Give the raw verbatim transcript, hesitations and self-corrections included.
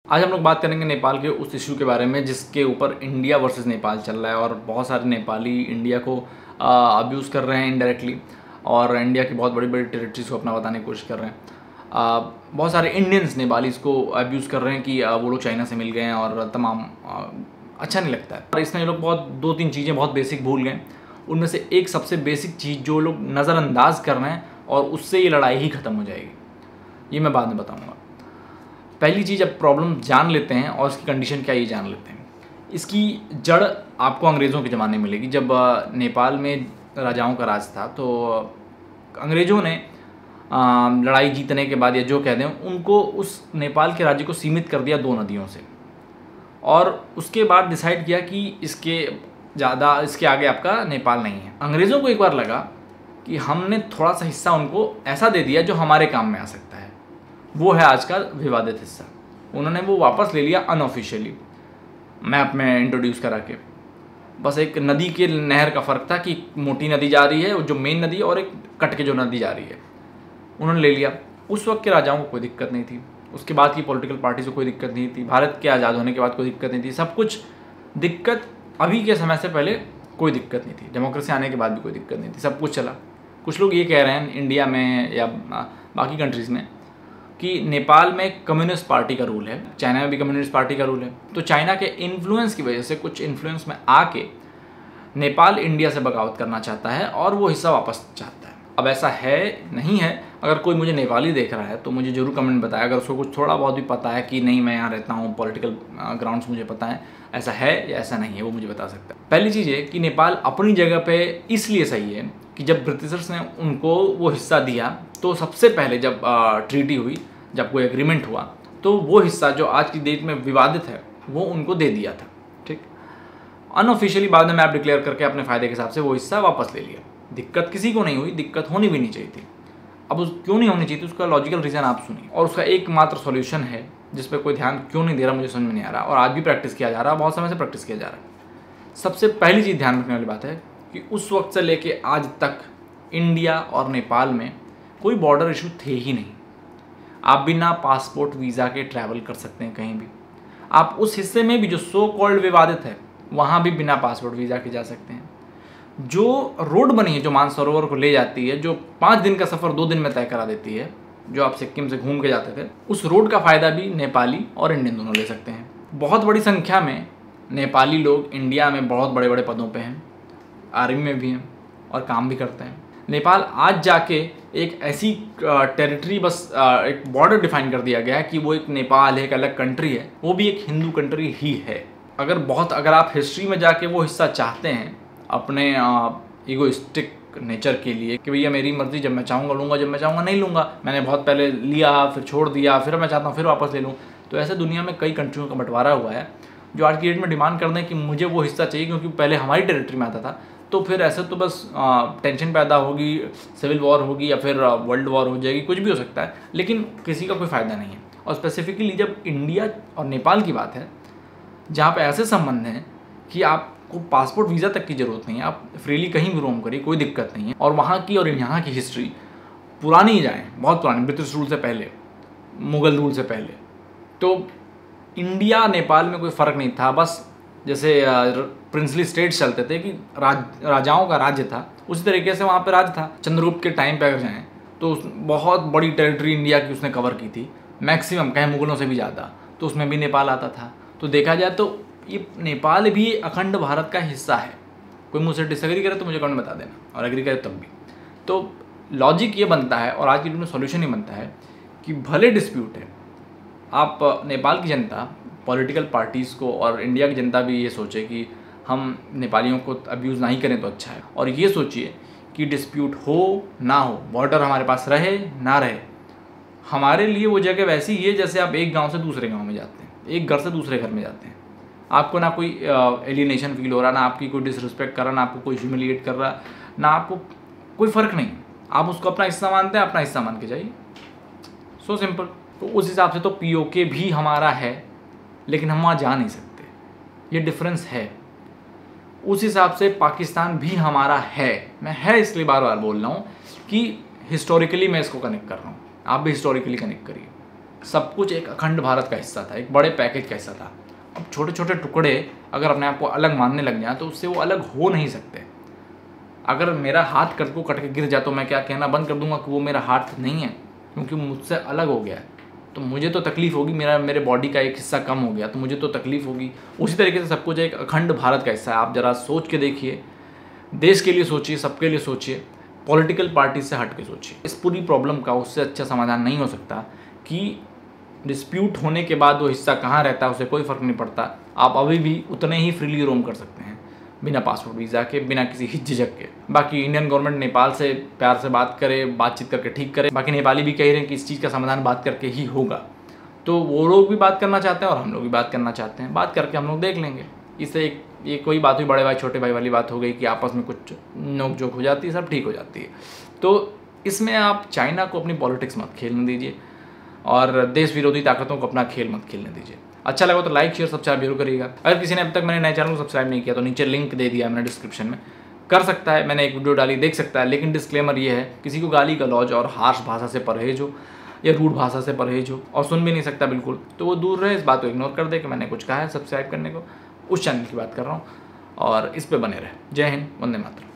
आज हम लोग बात करेंगे नेपाल के उस इशू के बारे में जिसके ऊपर इंडिया वर्सेस नेपाल चल रहा है और बहुत सारे नेपाली इंडिया को अब्यूज़ कर रहे हैं इनडायरेक्टली और इंडिया की बहुत बड़ी बड़ी टेरिटरीज को अपना बताने की कोशिश कर रहे हैं। आ, बहुत सारे इंडियंस नेपालीज को अब्यूज़ कर रहे हैं कि आ, वो लोग चाइना से मिल गए हैं और तमाम आ, अच्छा नहीं लगता है। और इसमें ये लोग बहुत दो तीन चीज़ें बहुत बेसिक भूल गए। उनमें से एक सबसे बेसिक चीज़ जो लोग नज़रअंदाज कर रहे हैं और उससे ये लड़ाई ही ख़त्म हो जाएगी, ये मैं बाद में बताऊँगा। पहली चीज़, अब प्रॉब्लम जान लेते हैं और इसकी कंडीशन क्या ये जान लेते हैं। इसकी जड़ आपको अंग्रेज़ों के ज़माने में मिलेगी। जब नेपाल में राजाओं का राज था तो अंग्रेज़ों ने लड़ाई जीतने के बाद या जो कह दें उनको उस नेपाल के राज्य को सीमित कर दिया दो नदियों से, और उसके बाद डिसाइड किया कि इसके ज़्यादा इसके आगे आपका नेपाल नहीं है। अंग्रेज़ों को एक बार लगा कि हमने थोड़ा सा हिस्सा उनको ऐसा दे दिया जो हमारे काम में आ सकता है, वो है आज का विवादित हिस्सा। उन्होंने वो वापस ले लिया अनऑफिशियली, मैप में इंट्रोड्यूस करा के। बस एक नदी के नहर का फ़र्क था कि मोटी नदी जा रही है जो मेन नदी, और एक कट के जो नदी जा रही है, उन्होंने ले लिया। उस वक्त के राजाओं को कोई दिक्कत नहीं थी, उसके बाद की पॉलिटिकल पार्टी से कोई दिक्कत नहीं थी, भारत के आज़ाद होने के बाद कोई दिक्कत नहीं थी, सब कुछ दिक्कत अभी के समय से पहले कोई दिक्कत नहीं थी, डेमोक्रेसी आने के बाद भी कोई दिक्कत नहीं थी, सब कुछ चला। कुछ लोग ये कह रहे हैं इंडिया में या बाकी कंट्रीज़ में कि नेपाल में कम्युनिस्ट पार्टी का रूल है, चाइना में भी कम्युनिस्ट पार्टी का रूल है, तो चाइना के इन्फ्लुएंस की वजह से, कुछ इन्फ्लुएंस में आके नेपाल इंडिया से बगावत करना चाहता है और वो हिस्सा वापस चाहता है। अब ऐसा है नहीं है। अगर कोई मुझे नेपाली देख रहा है तो मुझे जरूर कमेंट बताए, अगर उसको कुछ थोड़ा बहुत भी पता है कि नहीं मैं यहाँ रहता हूँ, पॉलिटिकल ग्राउंड्स मुझे पता है, ऐसा है या ऐसा नहीं है, वो मुझे बता सकता है। पहली चीज़ है कि नेपाल अपनी जगह पे इसलिए सही है कि जब ब्रिटिशर्स ने उनको वो हिस्सा दिया तो सबसे पहले जब ट्रीटी हुई, जब कोई एग्रीमेंट हुआ, तो वो हिस्सा जो आज की डेट में विवादित है वो उनको दे दिया था। ठीक, अनऑफिशियली बाद में मैप डिक्लेयर करके अपने फ़ायदे के हिसाब से वो हिस्सा वापस ले लिया। दिक्कत किसी को नहीं हुई, दिक्कत होनी भी नहीं चाहिए थी। अब उस क्यों नहीं होनी चाहिए थी उसका लॉजिकल रीज़न आप सुनिए, और उसका एकमात्र सॉल्यूशन है जिस पर कोई ध्यान क्यों नहीं दे रहा मुझे समझ में नहीं आ रहा, और आज भी प्रैक्टिस किया जा रहा है, बहुत समय से प्रैक्टिस किया जा रहा है। सबसे पहली चीज़ ध्यान रखने वाली बात है कि उस वक्त से लेके आज तक इंडिया और नेपाल में कोई बॉर्डर इशू थे ही नहीं। आप बिना पासपोर्ट वीज़ा के ट्रैवल कर सकते हैं कहीं भी। आप उस हिस्से में भी जो सो कॉल्ड विवादित है वहाँ भी बिना पासपोर्ट वीज़ा के जा सकते हैं। जो रोड बनी है जो मानसरोवर को ले जाती है, जो पाँच दिन का सफ़र दो दिन में तय करा देती है, जो आप सिक्किम से घूम के जाते थे, उस रोड का फ़ायदा भी नेपाली और इंडियन दोनों ले सकते हैं। बहुत बड़ी संख्या में नेपाली लोग इंडिया में बहुत बड़े बड़े पदों पे हैं, आर्मी में भी हैं और काम भी करते हैं। नेपाल आज जाके एक ऐसी टेरिटरी, बस एक बॉर्डर डिफाइन कर दिया गया है कि वो एक नेपाल है, एक अलग कंट्री है, वो भी एक हिंदू कंट्री ही है। अगर बहुत अगर आप हिस्ट्री में जाके वो हिस्सा चाहते हैं अपने ईगोइस्टिक नेचर के लिए कि भैया मेरी मर्ज़ी, जब मैं चाहूँगा लूँगा, जब मैं चाहूँगा नहीं लूँगा, मैंने बहुत पहले लिया फिर छोड़ दिया, फिर मैं चाहता हूँ फिर वापस ले लूँ, तो ऐसे दुनिया में कई कंट्रियों का बंटवारा हुआ है जो आज की डेट में डिमांड कर दें कि मुझे वो हिस्सा चाहिए क्योंकि पहले हमारी टेरिटरी में आता था। तो फिर ऐसे तो बस टेंशन पैदा होगी, सिविल वॉर होगी या फिर वर्ल्ड वॉर हो जाएगी, कुछ भी हो सकता है, लेकिन किसी का कोई फ़ायदा नहीं है। और स्पेसिफिकली जब इंडिया और नेपाल की बात है जहाँ पे ऐसे संबंध हैं कि आपको पासपोर्ट वीज़ा तक की ज़रूरत नहीं है, आप फ्रीली कहीं भी रोम करिए, कोई दिक्कत नहीं है। और वहाँ की और यहाँ की हिस्ट्री पुरानी ही जाए, बहुत पुरानी, ब्रिटिश रूल से पहले, मुग़ल रूल से पहले, तो इंडिया नेपाल में कोई फ़र्क नहीं था। बस जैसे प्रिंसली स्टेट्स चलते थे कि राज राजाओं का राज्य था, उसी तरीके से वहाँ पे राज था। चंद्रगुप्त के टाइम पे अगर जाएँ तो बहुत बड़ी टेरिटरी इंडिया की उसने कवर की थी, मैक्सिमम कहीं मुगलों से भी ज़्यादा, तो उसमें भी नेपाल आता था। तो देखा जाए तो ये नेपाल भी अखंड भारत का हिस्सा है। कोई मुझसे डिसएग्री करे तो मुझे कमेंट बता देना, और एग्री करे तब भी। तो लॉजिक ये बनता है और आज की डेट में सॉल्यूशन ये बनता है कि भले डिस्प्यूट है, आप नेपाल की जनता, पॉलिटिकल पार्टीज़ को और इंडिया की जनता भी ये सोचे कि हम नेपालियों को अब्यूज़ नहीं करें तो अच्छा है, और ये सोचिए कि डिस्प्यूट हो ना हो, बॉर्डर हमारे पास रहे ना रहे, हमारे लिए वो जगह वैसी ही है जैसे आप एक गांव से दूसरे गांव में जाते हैं, एक घर से दूसरे घर में जाते हैं। आपको ना कोई एलिनेशन फील हो रहा, ना आपकी कोई डिसरिस्पेक्ट कर रहा, ना आपको कोई ह्यूमिलिएट कर रहा, ना आपको कोई फ़र्क नहीं, आप उसको अपना हिस्सा मानते हैं, अपना हिस्सा मान के जाइए। So simple. तो उस हिसाब से तो पीओके भी हमारा है, लेकिन हम वहाँ जा नहीं सकते, ये डिफरेंस है। उस हिसाब से पाकिस्तान भी हमारा है। मैं है इसलिए बार बार बोल रहा हूँ कि हिस्टोरिकली मैं इसको कनेक्ट कर रहा हूँ, आप भी हिस्टोरिकली कनेक्ट करिए। सब कुछ एक अखंड भारत का हिस्सा था, एक बड़े पैकेज का हिस्सा था। अब छोटे छोटे टुकड़े अगर अपने आप को अलग मानने लग जाए तो उससे वो अलग हो नहीं सकते। अगर मेरा हाथ कट को कट के गिर जाए तो मैं क्या कहना बंद कर दूंगा कि वो मेरा हाथ नहीं है, क्योंकि मुझसे अलग हो गया है, तो मुझे तो तकलीफ होगी, मेरा मेरे बॉडी का एक हिस्सा कम हो गया तो मुझे तो तकलीफ होगी। उसी तरीके से सब कुछ एक अखंड भारत का हिस्सा है। आप ज़रा सोच के देखिए, देश के लिए सोचिए, सबके लिए सोचिए, पॉलिटिकल पार्टी से हट के सोचिए। इस पूरी प्रॉब्लम का उससे अच्छा समाधान नहीं हो सकता कि डिस्प्यूट होने के बाद वो हिस्सा कहाँ रहता है उसे कोई फ़र्क नहीं पड़ता। आप अभी भी उतने ही फ्रीली रोम कर सकते हैं बिना पासपोर्ट वीज़ा के, बिना किसी हिचझक के। बाकी इंडियन गवर्नमेंट नेपाल से प्यार से बात करे, बातचीत करके ठीक करे। बाकी नेपाली भी कह रहे हैं कि इस चीज़ का समाधान बात करके ही होगा, तो वो लोग भी बात करना चाहते हैं और हम लोग भी बात करना चाहते हैं। बात करके हम लोग देख लेंगे। इससे एक ये कोई बात हुई बड़े भाई छोटे भाई वाली बात हो गई कि आपस में कुछ नोक झोंक हो जाती है, सब ठीक हो जाती है। तो इसमें आप चाइना को अपनी पॉलिटिक्स मत खेलने दीजिए और देश विरोधी ताकतों को अपना खेल मत खेलने दीजिए। अच्छा लगा तो लाइक शेयर सब्सक्राइब जरूर करिएगा। अगर किसी ने अब तक मैंने नए चैनल को सब्सक्राइब नहीं किया तो नीचे लिंक दे दिया मैंने डिस्क्रिप्शन में, कर सकता है। मैंने एक वीडियो डाली, देख सकता है। लेकिन डिस्क्लेमर ये है, किसी को गाली गलौज और हार्श भाषा से परहेज हो या रूड भाषा से परहेज हो और सुन भी नहीं सकता बिल्कुल, तो वो दूर रहे। इस बात को इग्नोर कर दे कि मैंने कुछ कहा है सब्सक्राइब करने को। उस चैनल की बात कर रहा हूँ और इस पर बने रहे। जय हिंद, वंदे मातरम।